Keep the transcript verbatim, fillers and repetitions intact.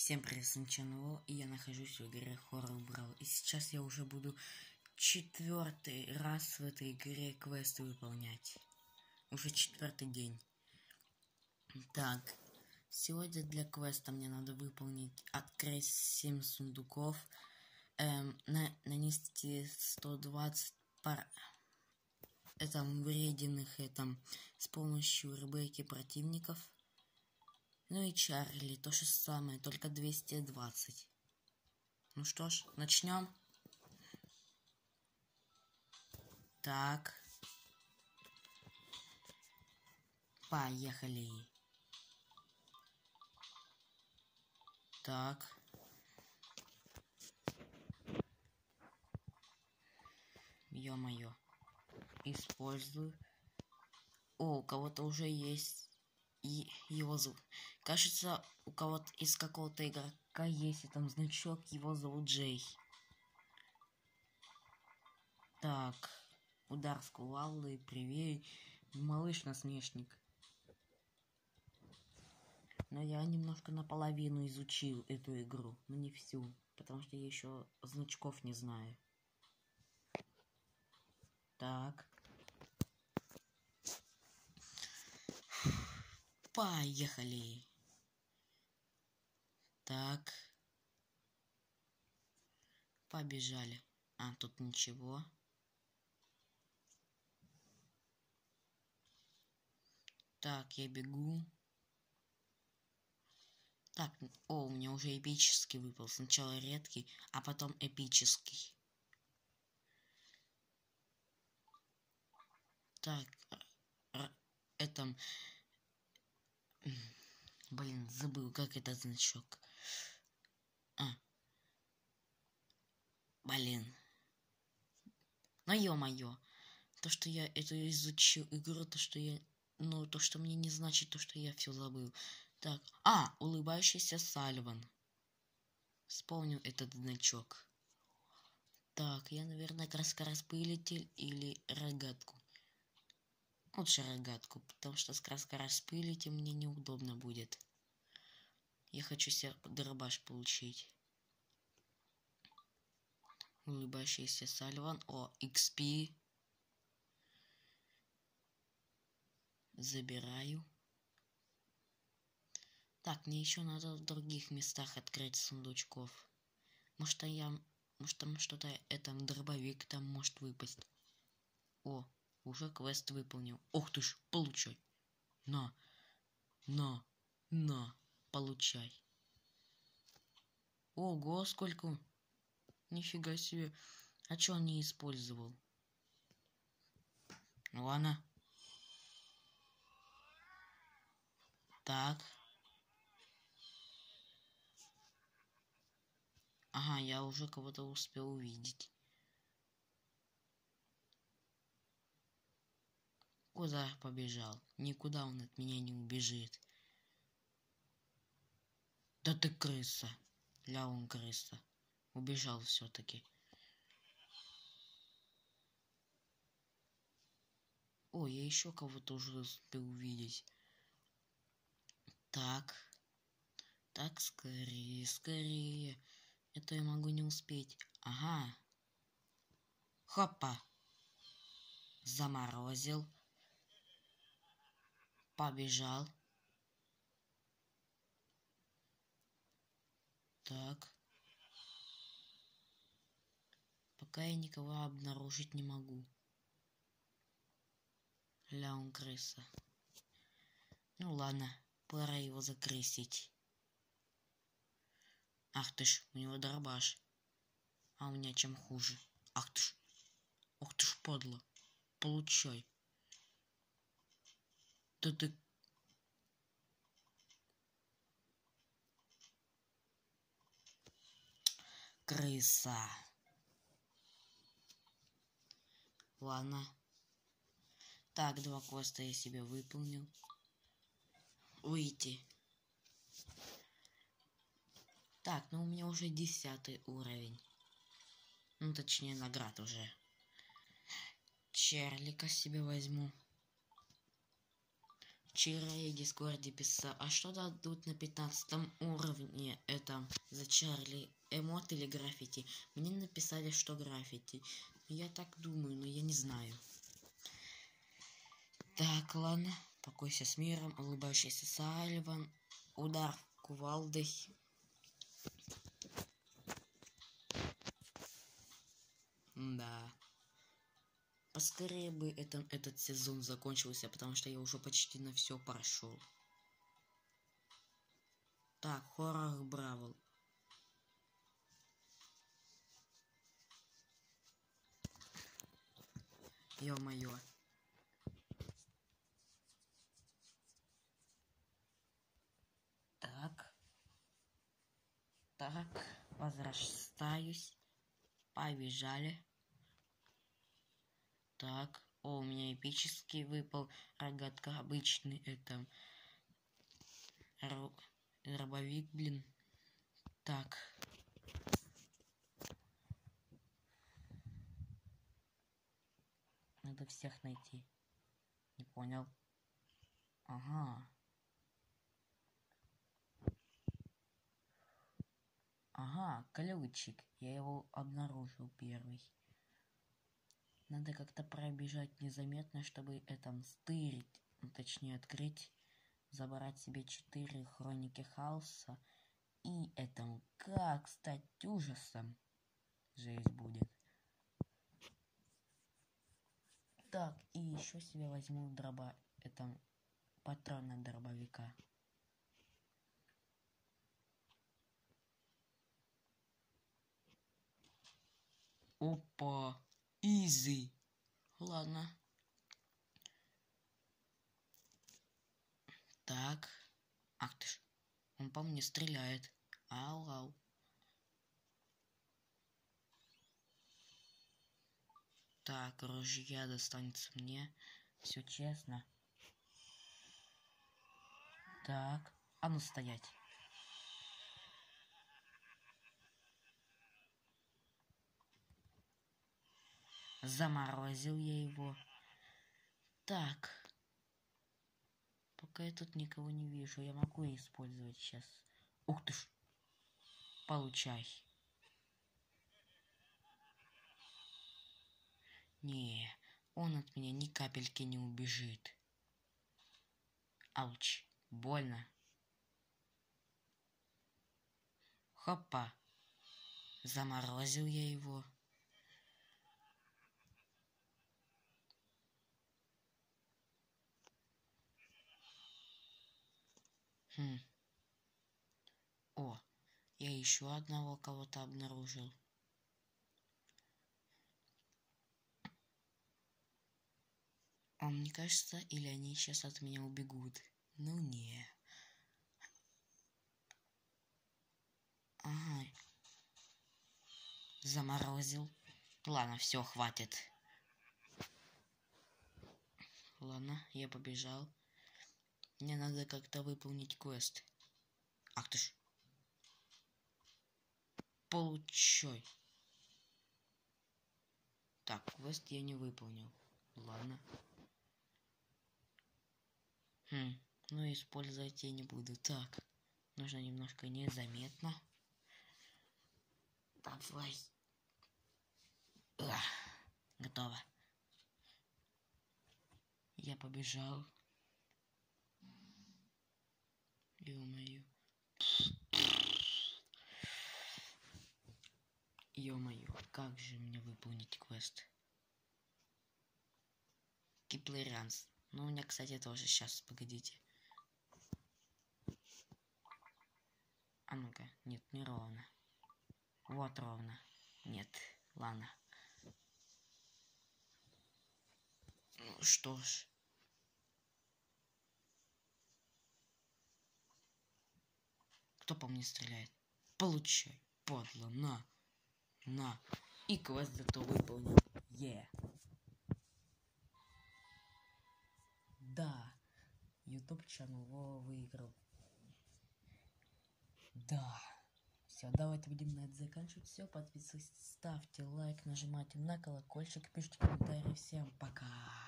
Всем привет, с НЧНО, и я нахожусь в игре Horror Brawl. И сейчас я уже буду четвертый раз в этой игре квесты выполнять. Уже четвертый день. Так, сегодня для квеста мне надо выполнить, открыть семь сундуков, эм, на, нанести сто двадцать пар это, вреденных это, с помощью Ребекки противников. Ну и Чарли, то же самое, только двести двадцать. Ну что ж, начнем. Так. Поехали. Так. Ё-моё. Использую. О, у кого-то уже есть и его зовут. Кажется, у кого-то из какого-то игрока есть и там значок, его зовут Джей. Так. Удар с кувалдой, привей. Малыш-насмешник. Но я немножко наполовину изучил эту игру, но не всю, потому что я еще значков не знаю. Так. Поехали. Так. Побежали. А, тут ничего. Так, я бегу. Так, о, у меня уже эпический выпал. Сначала редкий, а потом эпический. Так, это... Блин, забыл, как этот значок. А. Блин. Ну, ё-моё. То, что я эту изучил игру, то, что я... Ну, то, что мне не значит, то, что я все забыл. Так. А, улыбающийся Сальван. Вспомнил этот значок. Так, я, наверное, краскораспылитель или рогатку. Лучше рогатку, потому что с краскораспылителем мне неудобно будет. Я хочу себе дробаш получить. Улыбающийся Сальван. О, икс пи. Забираю. Так, мне еще надо в других местах открыть сундучков. Может, я... Может, там что-то... Это дробовик там может выпасть. О, уже квест выполнил. Ух ты ж, получай. На. На. На. Получай. Ого, сколько... Нифига себе. А чё он не использовал? Ладно. Так. Ага, я уже кого-то успел увидеть. Куда побежал? Никуда он от меня не убежит. Да ты крыса. Ля, он крыса. Убежал все-таки. О, я еще кого-то уже успел увидеть. Так. Так, скорее, скорее. Это я могу не успеть. Ага. Хопа. Заморозил. Побежал. Так. Пока я никого обнаружить не могу. Ля, он крыса. Ну ладно, пора его закрысить. Ах ты ж, у него дробаш. А у меня чем хуже. Ах ты ж. Ах ты ж, падла. Получай. Да ты... Крыса. Ладно. Так, два квеста я себе выполнил. Выйти. Так, ну у меня уже десятый уровень. Ну, точнее, наград уже. Чарлика себе возьму. вчера я в Дискорде писал, а что дадут на пятнадцатом уровне, это за Чарли, эмот или граффити? Мне написали, что граффити. Я так думаю, но я не знаю. Так, ладно, покойся с миром, улыбающийся Сальван, удар кувалдой. Да. Поскорее бы это, этот сезон закончился, потому что я уже почти на все прошел. Так, хоррор Бравл. Ё-моё. Так. Так, возвращаюсь. Побежали. Так, о, у меня эпический выпал. Рогатка обычный, это... Р... Робовик, блин. Так. Надо всех найти. Не понял. Ага. Ага, ключик. Я его обнаружил первый. Надо как-то пробежать незаметно, чтобы это стырить, ну, точнее открыть, забрать себе четыре хроники хаоса. И этому как стать ужасом. Жесть будет. Так, и еще себе возьму дроба, это патрон от дробовика. Опа, изи. Ладно. Так. Ах ты ж. Он по мне стреляет. Ау-ау. Так, ружья достанется мне. Все честно. Так. А ну стоять. Заморозил я его. Так. Пока я тут никого не вижу, я могу использовать сейчас. Ух ты ж. Получай. Не, он от меня ни капельки не убежит. Ауч, больно. Хопа. Заморозил я его. Хм. О, я еще одного кого-то обнаружил. А мне кажется, или они сейчас от меня убегут. Ну не. Ага. Заморозил. Ладно, все, хватит. Ладно, я побежал. Мне надо как-то выполнить квест. Ах ты ж. Получай. Так, квест я не выполнил. Ладно. Хм, ну использовать я не буду. Так, нужно немножко незаметно. Давай. Ах, готово. Я побежал. Ё-моё. Ё-моё, как же мне выполнить квест? Киплеранс. Ну, у меня, кстати, тоже сейчас, погодите. А ну-ка, нет, не ровно. Вот ровно. Нет, ладно. Ну что ж. Кто по мне стреляет? Получай, подло, на. На. И квест зато выполнил. Е. Yeah. Да. YouTube channel выиграл. Да. Все, давайте будем на это заканчивать. Все, подписывайтесь, ставьте лайк, нажимайте на колокольчик, пишите комментарии. Всем пока.